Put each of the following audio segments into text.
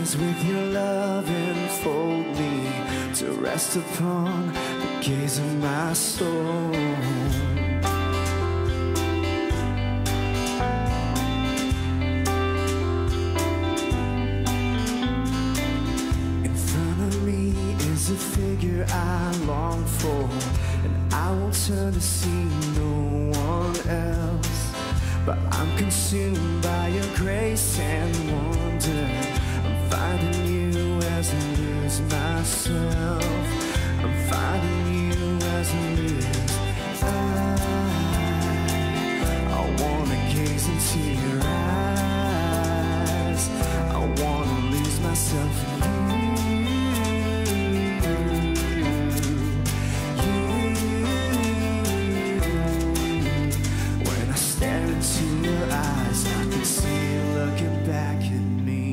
eyes with your love enfold me, to rest upon the gaze of my soul. In front of me is a figure I long for, and I won't turn to see no one else. But I'm consumed by your grace and wonder. I'm finding you as I lose myself. I'm finding you as I lose. I wanna gaze into your eyes. I wanna lose myself in you. When I stare into your eyes, I can see you looking back at me.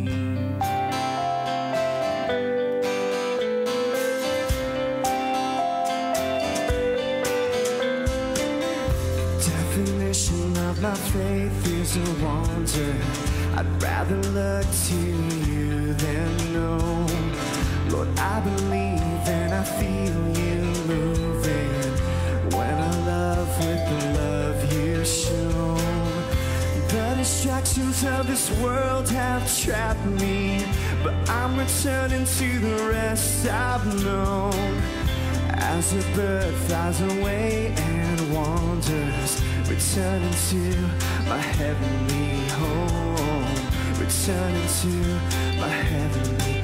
Definition of my faith is a wonder. I'd rather look to you than know. Lord, I believe and I feel you moving when I love with the love you show. The distractions of this world have trapped me, but I'm returning to the rest I've known. As a bird flies away and wanders, returning to my heavenly home, returning to my heavenly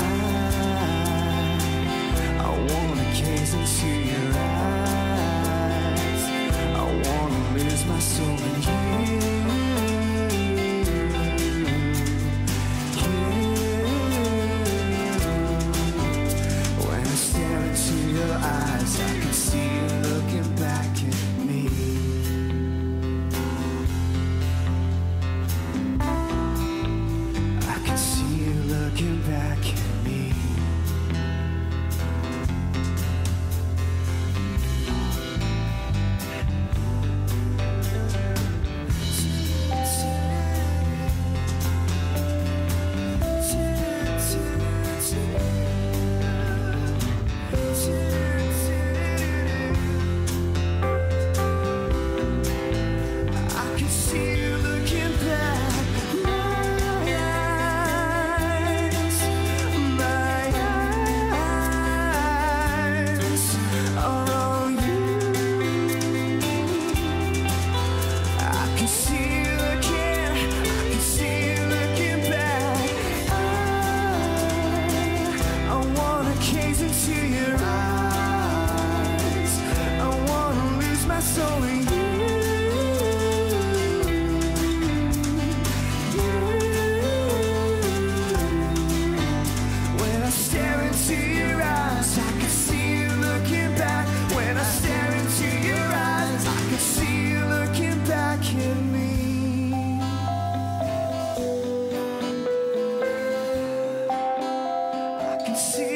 I wanna gaze into your eyes. I wanna lose my soul in you. When I stare into your eyes, I can see you looking back at me. I can see you looking back at me. See